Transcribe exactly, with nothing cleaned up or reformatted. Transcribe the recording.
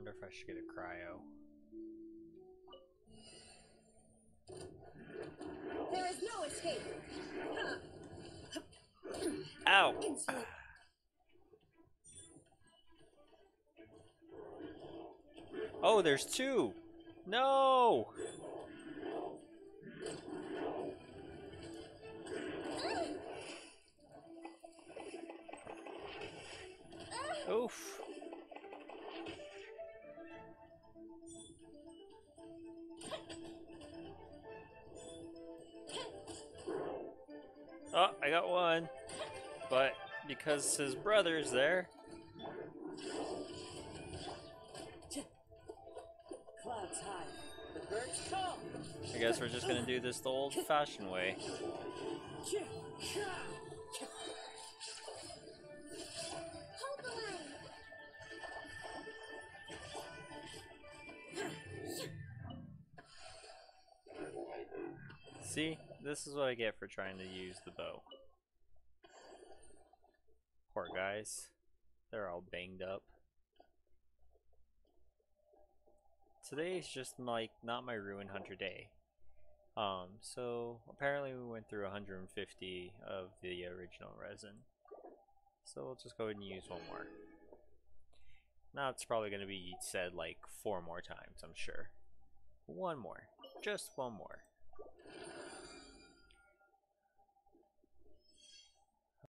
wonder if I should get a cryo. There is no escape. Ow! Oh, there's two! No! Oof. Oh, I got one. But because his brother's there. Clouds high. The birds come. I guess we're just gonna do this the old-fashioned way. Hold the line. See? This is what I get for trying to use the bow. Poor guys. They're all banged up. Today's just like not my Ruin Hunter day. Um, so apparently we went through one hundred fifty of the original resin. So we'll just go ahead and use one more. Now it's probably going to be said like four more times, I'm sure. One more. Just one more.